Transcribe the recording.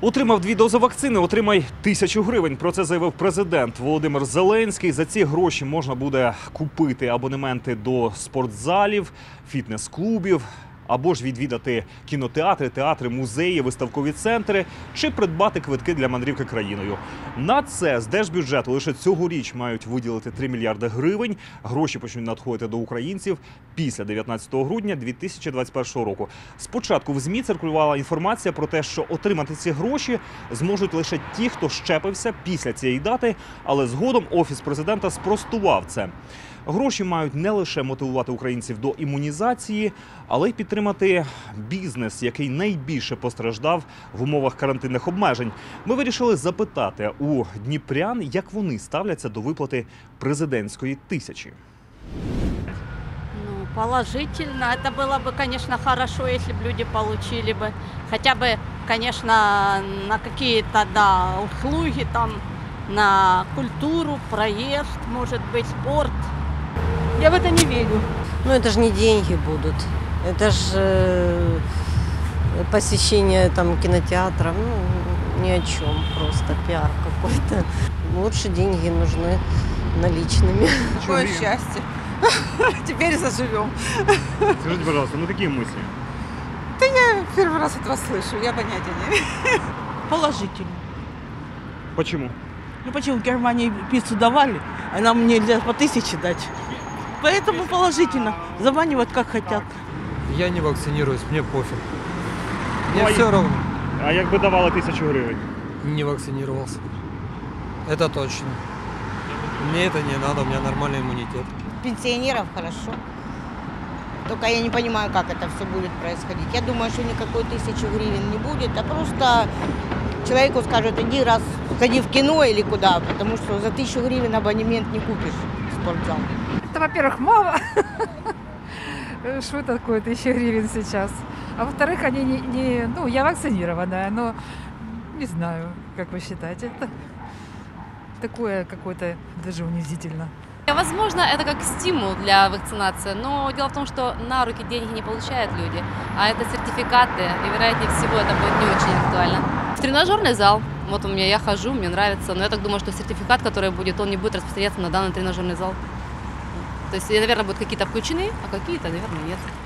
Отримав 2 дози вакцини, отримай 1000 гривень. Про це заявив президент Володимир Зеленський. За ці гроші можна буде купити абонементи до спортзалів, фітнес-клубів, або ж відвідати кінотеатри, театри, музеї, виставкові центри чи придбати квитки для мандрівки країною. На це з держбюджету лише цьогоріч мають виділити 3 мільярди гривень. Гроші почнуть надходити до українців після 19 грудня 2021 року. Спочатку в ЗМІ циркулювала інформація про те, що отримати ці гроші зможуть лише ті, хто щепився після цієї дати, але згодом Офіс президента спростував це. Гроші мають не лише мотивувати українців до імунізації, але й підтримати бізнес, який найбільше постраждав в умовах карантинних обмежень. Ми вирішили запитати у дніпрян, як вони ставляться до виплати президентської 1000. Положительно. Это было бы, конечно, хорошо, если бы люди получили бы хотя бы, конечно, на какие-то, да, услуги, там, на культуру, проезд, может быть, спорт. Я в это не верю. Ну, это же не деньги будут. Это же посещение там кинотеатра. Ну, ни о чем. Просто пиар какой-то. Лучше деньги нужны наличными. Какое счастье. Теперь заживем. Скажите, пожалуйста, какие мысли? Да я первый раз от вас слышу, я понятия не имею. Положительно. Почему? Ну почему в Германии пиццу давали, а нам нельзя по 1000 дать. Поэтому положительно. Заманивают как хотят. Я не вакцинируюсь, мне пофиг. Мне все равно. А як би давали 1000 гривень? Не вакцинировался. Это точно. Мне это не надо, у меня нормальный иммунитет. Пенсионеров хорошо. Только я не понимаю, как это все будет происходить. Я думаю, что никакой 1000 гривен не будет, а просто человеку скажут, иди раз, сходи в кино или куда, потому что за 1000 гривен абонемент не купишь в спортзал. Это, во-первых, мало. Что такое 1000 гривен сейчас? А во-вторых, они ну, я вакцинированная, но не знаю, как вы считаете. Это такое какое-то даже унизительно. Возможно, это как стимул для вакцинации, но дело в том, что на руки деньги не получают люди, а это сертификаты, и, вероятнее всего, это будет не очень актуально. В тренажерный зал, вот у меня, я хожу, мне нравится, но я так думаю, что сертификат, который будет, он не будет распространяться на данный тренажерный зал. То есть, наверное, будут какие-то включены, а какие-то, наверное, нет.